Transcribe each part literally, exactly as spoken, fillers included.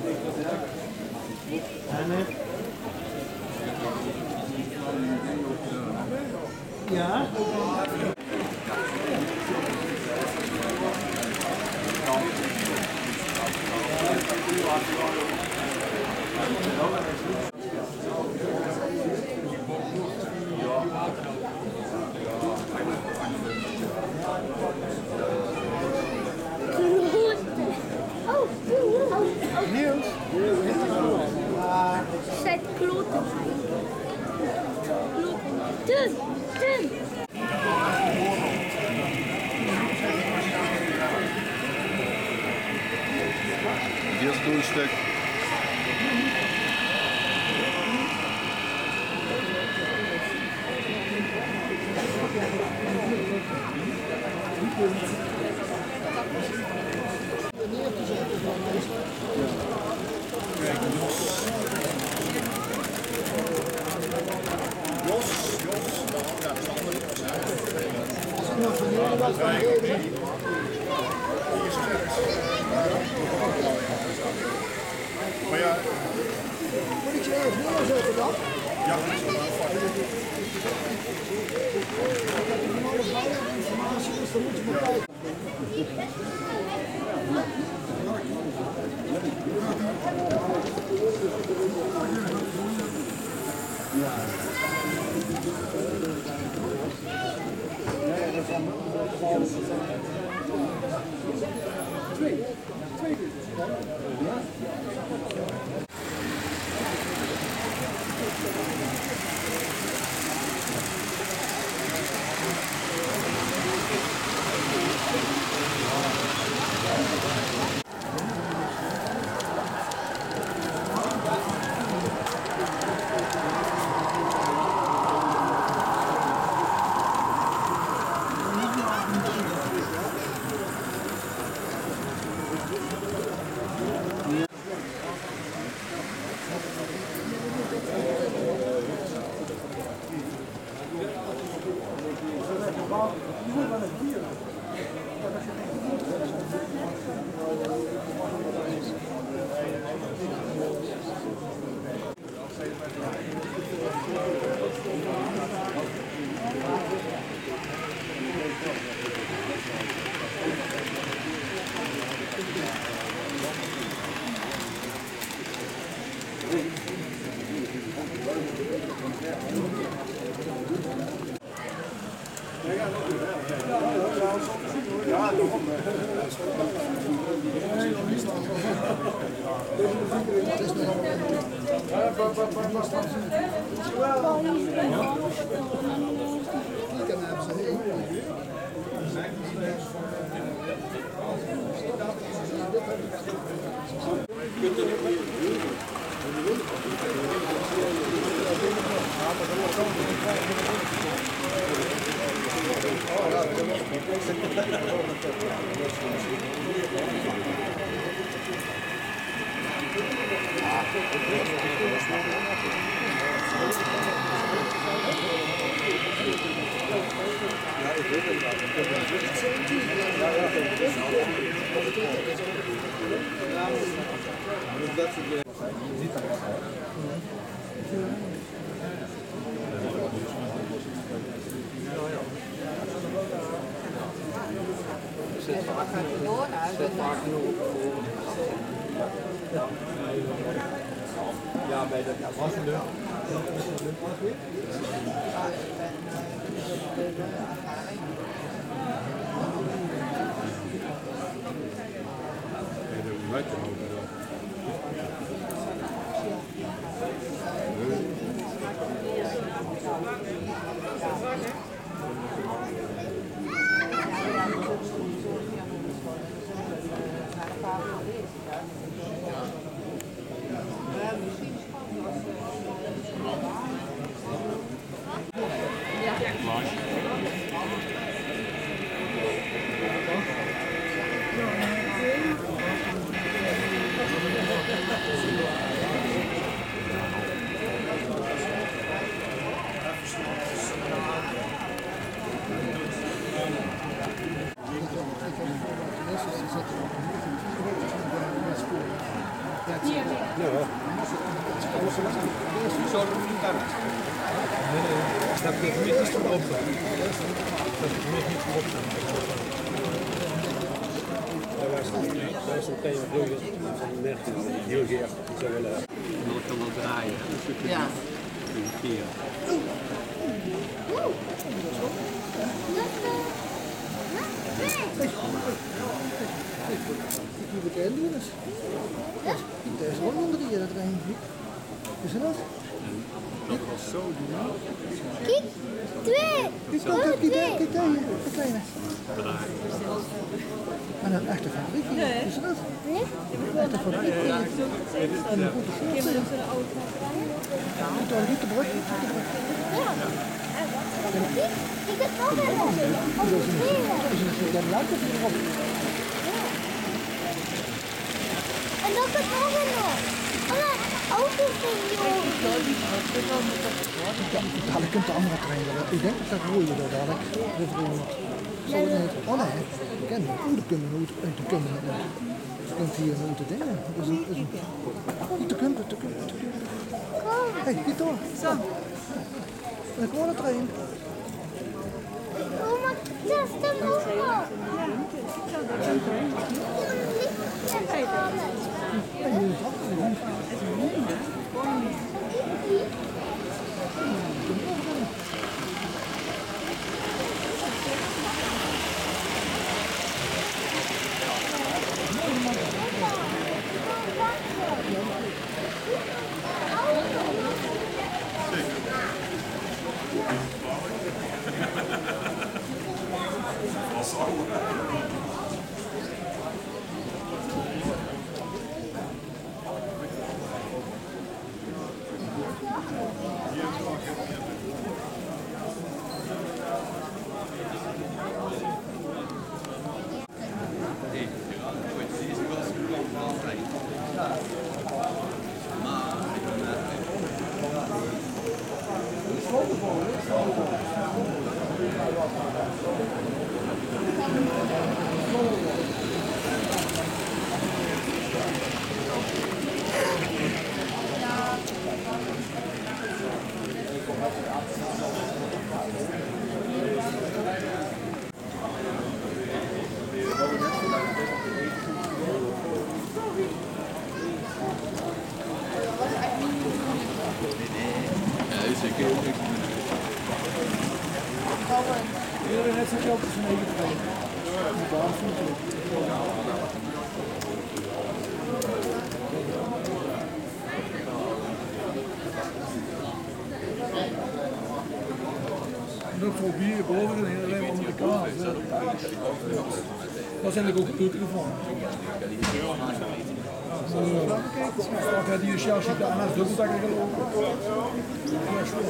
Ja. Niels? Zet kloten. Dun, dun. Eerst doe een stuk. Jos, Jos, ja, dat is andere. Als ik nog van jullie wat kan geven. Hier is het. Maar ja. Moet ik ze ergens neerzetten dan? Ja, dat is wel fijn. Ik heb nog alle veilige informatie, dus dan moet je maar kijken. Ja. Twee. Twee keer. Ja. Ja, bij de wassende. Zo doen we niet aan. Nee, nee, dat is niet iets voor opstaan. Dat is niet iets voor opstaan. Daar is een thema heel van de merk heel geer. Zo willen. Dat kan wel draaien. Ja. Een keer. Ik moet het doen eens. Er is gewoon onder die dat erin. Is er dat? Dat was zo doen. Kijk, twee. Kijk, kijk, kijk, kijk, kijk daar, de kleine. Maar een echte fabriek hier, is er dat? Nee? Een echte fabriek hier. En een goede voet. Doe niet te brood, niet te brood. Ja. Kijk, ik heb nog een nog. Dat is een stukje later erop. En dat is nog een nog. Alle auto's zijn hier. Dadelijk kunt de andere trein wel. Ik denk dat dat roeien door dadelijk. De vroeger. Zal het niet? Oh nee, ik ken het. Oeh, dat kunnen we nooit. Dat kunnen we niet. Je kunt hier nooit te dingen. Dat is een... Dat is een... Niet te kumpen, te kumpen, te kumpen. Hé, hey, niet door. Zo. En gewoon een trein. Oh, maar dat is de motor. Iedereen heeft zich ook zijn eigen trein. De baas natuurlijk. En ook voor bier boven en alleen maar onder de kaas. Dat zijn er ook goed gevonden. Straks had hij een chassis daar naast dubbeltakken gelopen. Ja, zo.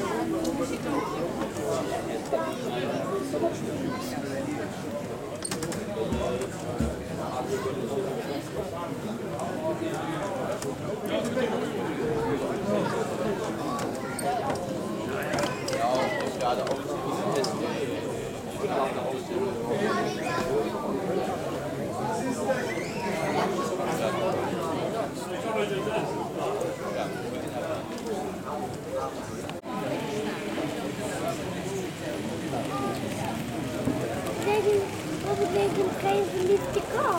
Wat betekent geen verliefde kat?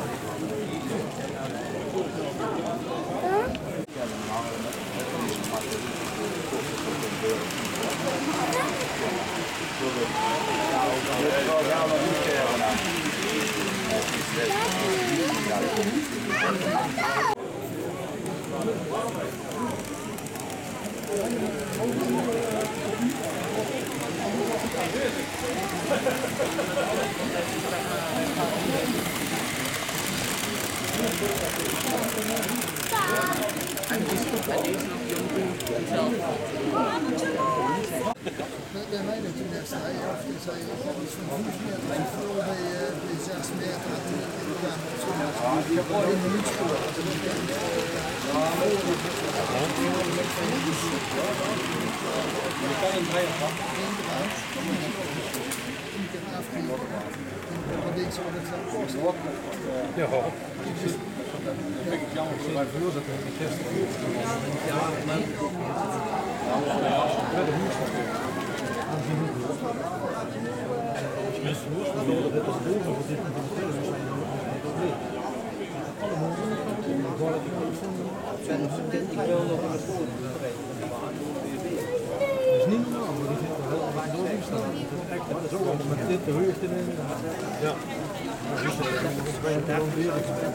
Huh? Bij mij natuurlijk sta je af en zei je iets van vijf meter en vooral bij, bij zes meter in de minuutspoor. Je kan hem brengen. Wat denk je wat het zou kosten? Ja. Dat vind ik jammer voor mijn voorzitter in de kerst. Ja, maar... Bij de huurstad. Aanzien niet. Als je mensen huurstad willen, dat is boven voor dit en voor de televisie, zijn er nog een probleem. Allemaal ik wil nog in de school. Dat is niet normaal, maar die zitten wel bij de staan. Dat is ook allemaal met dit de huur te nemen. Ja. Dat is bij een dag weer.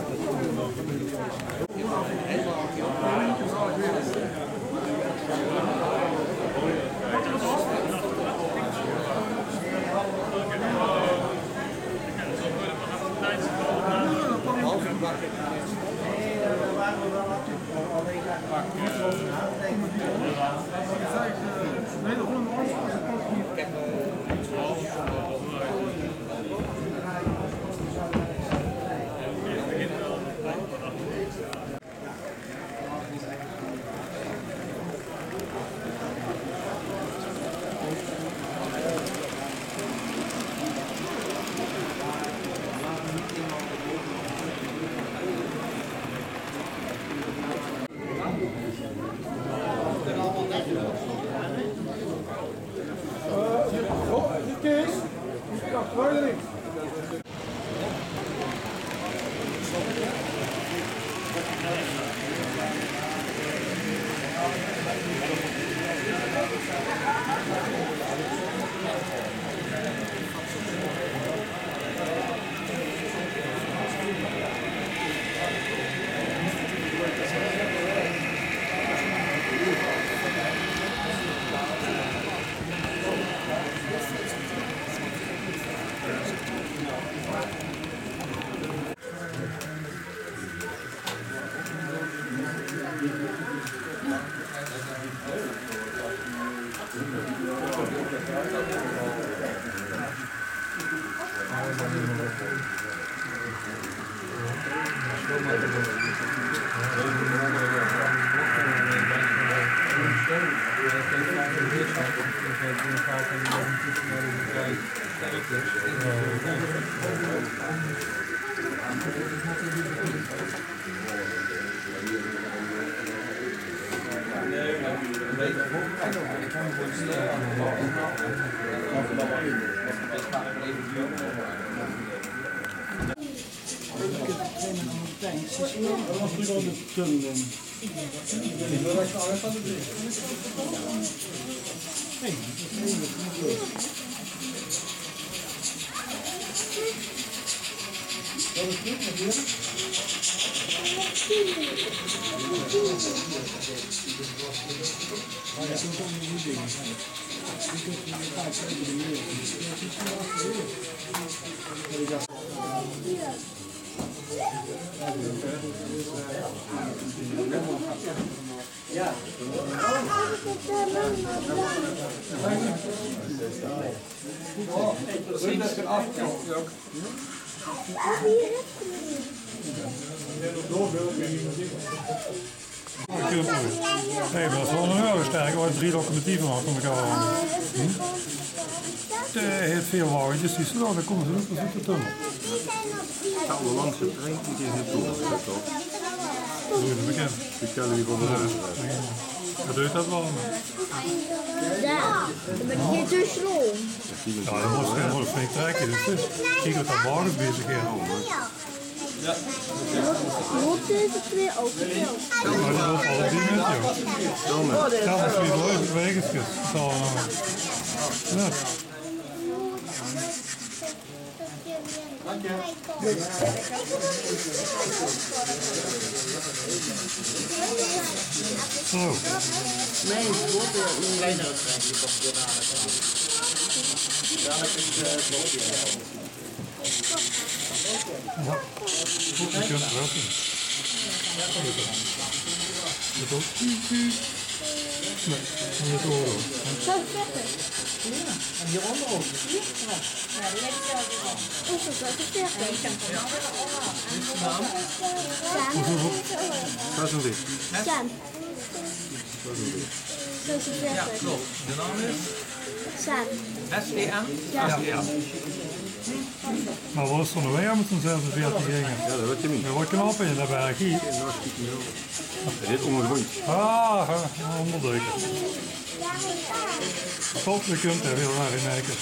Nee, maar dat is wel een euro sterk. Er drie locomotieven aan van elkaar aan. Hm? De heeft veel wagentjes, die zo, dan komen ze ook, dan zit het dan. Ja, de langste trein die in het doel zit toch? Dat is bekend. Die kennen die van de rest. Dat doet dat wel. Ja, dan ben ik hier te sloom. Ja, dan moet je gewoon flink trekken. Dus kijk wat dat morgen bezig is. Ja. Moeten ze twee ook veel? Maar dat was al drie minuten, joh. Ja, dat is weer leuk, wegenskes. Zal ja. Zo. Nee, het wordt een kleinere trein die komt weer naar het. Dadelijk is het blokje. Ja, goed, je kunt het wel doen. Dat ook? Nee, niet oren. Zo vetter. Ja, en hieronder ook. Ja, die heb ik zelf al. Is dat wel te vetter? zesentwintig. Sam. Zo is het Ja, vetter. klopt. De naam is Sam. S T M? Ja. S T M. Maar wat is er nog weer met zo'n zesenveertig gingen? Ja, dat weet je niet. Er wordt knap in, dat ben ik hier. Dit ondergrond. Ah, onderduiken. Tot je kunt er heel erg in kijken.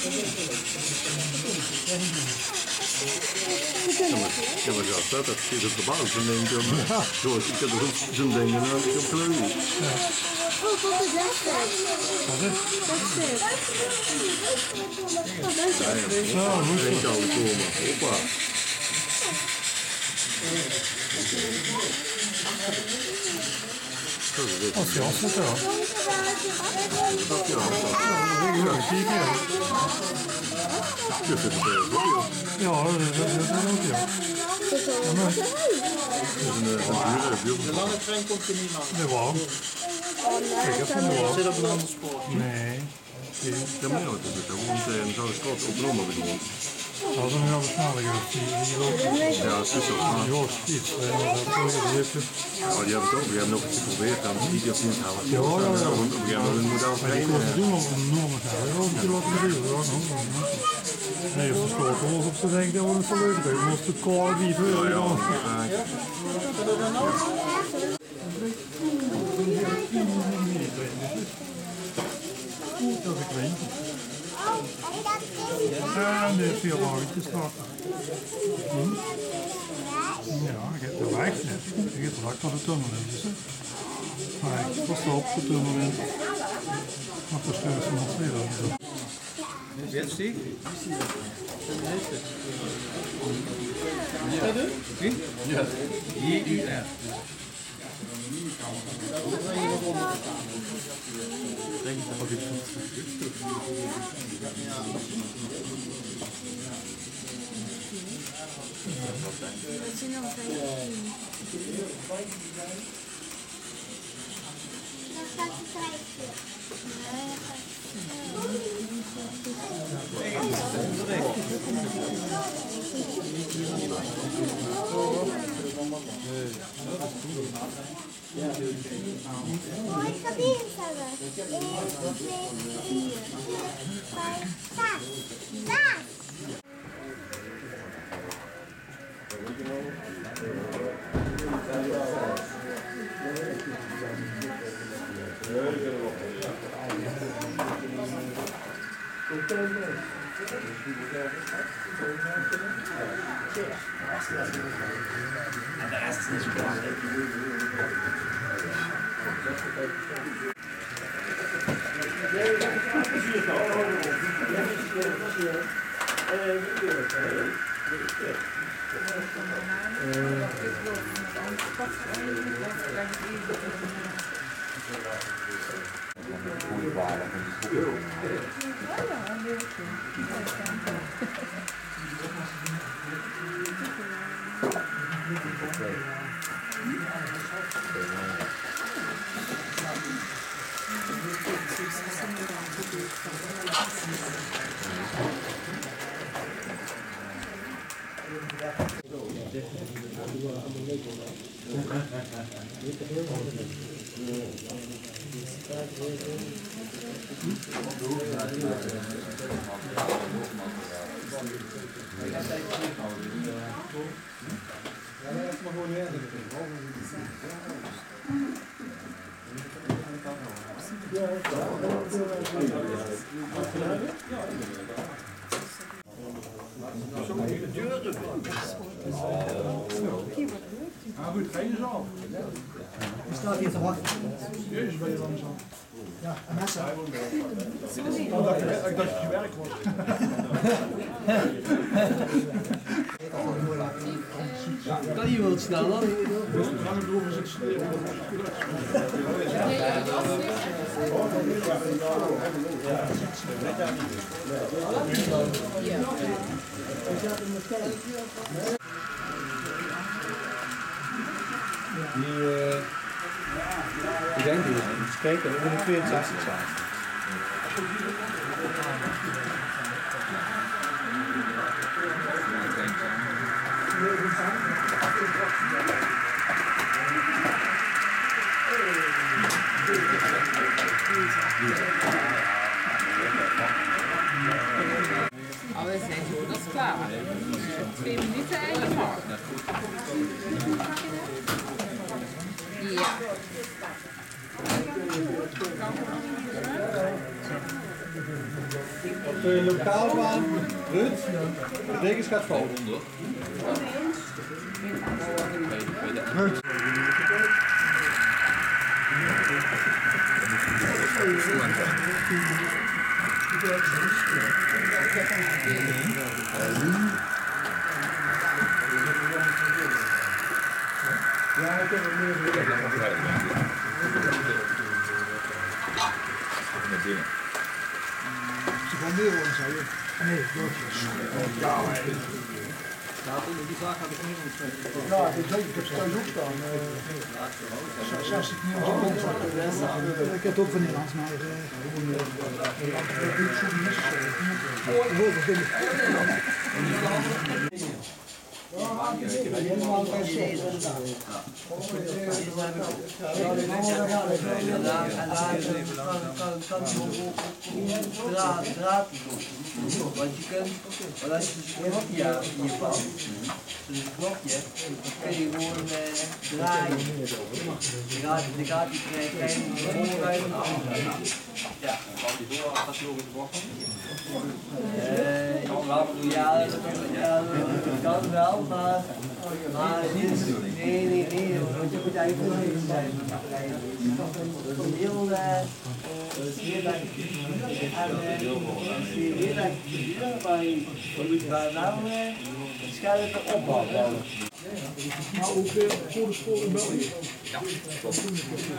Ik heb er zelfs dat, dat zit op de baan. Zo'n ding, zoals ik heb er ook zo'n ding en dan heb ik op kleur. Oh, wat is dat? Wat is het? Dat is het. Oh, dat is het. Zo, goed Ik zo. kan er komen. Hoppa. Zo is dit. Als je als het wel. Dat ja, Ja, zie ik ja. dat zit er wel. Ja, dat is ook ja. Dat is een buurt. De lange trein komt er niet aan. Nee, waarom? Kijk, dat vind ik wel. Zit op een ander spoor. Nee. Ja, maar ja, dat is het. Want dan zou ik kort op een ander bedoelen. Dat is een heel sneller geweest. Die die loopt. Ja, dat is ook. Die loopt iets. Dat is ook een beetje. Maar die hebben het ook. We hebben nog eens geprobeerd. Dan die keer niet halen. Ja, ja, ja. Op een gegeven moment moet Maar die kost doen op een enorme gaan. Ja, die laten we doen. Ja, nog een. Nee, als de school komt op te denken, dat wordt het zo leuk. Je moest het kolen niet veel. Ja, dat is een kleintje. Ja, en dit is veel oudjes staat er. Hm? Ja, je hebt de weg net. Je hebt vlak naar de tunnel in. Dus, maar ik was op de tunnel in. Maar de stuur is nog veel. Jetzt zie ik. Ja. J U R. Oh, ik ga die instellen. één, twee, vier, vijf, zes. Zes! Ah, goed, geen zo. Je staat hier te wachten. Jezus, ben je langzaam. Ja, en mensen. Ik dacht, ik dacht dat je werk was. Kan je wel sneller? Langer erover zitten studeren. Die, uh, ik denk die eens kijken, we moeten tweeënzestig zijn. Aber es ist nicht gut. klaar. Twee minuten en je mag. Ja. Op de lokaalbaan, Ruud, de dekens gaat vallen. Ruud. Ja, ik heb het meer gedaan. Ze gaan meer worden, zei je? Nee, doortjes. Ja, die vraag had ik niet ontzettend. Ja, ik heb ze thuis ook staan. zestig miljoen. Ik heb het ook van Nederlands, maar ik heb niet zo mis. Heel veel dingen. Helemaal bij zee, inderdaad. Draad, draad. Want je kunt, want als je een knopje in je pakt, dus een knopje, dan kun je gewoon uh, draaien. Dan gaat, dan gaat die trein vooruit en achteruit. Ja. Uh, ja, dat, ja, dat kan wel, maar, maar dit is, nee, nee, nee, want je moet eigenlijk niet zijn. Het is heel, uh, heel erg, en het is heel erg duur, maar je moet wel een scherpe opbouw bouwen. Maar ook uh, voor de school in België? Ja, dat is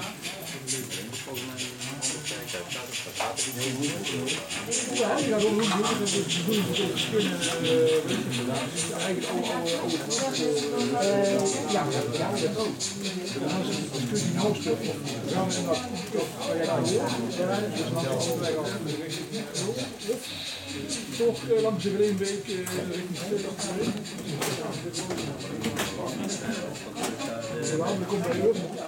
ja, ja, dat doen we voor spinnen, eigenlijk alle oude ja, ja, dat ook. Dan kun je die hoofdstuk op. Dan gaan we dat kan jij daar horen. Dus dan gaan we weg af. Toch langs de Greenbeek richting Stedelijk. Dan komt bij Europa.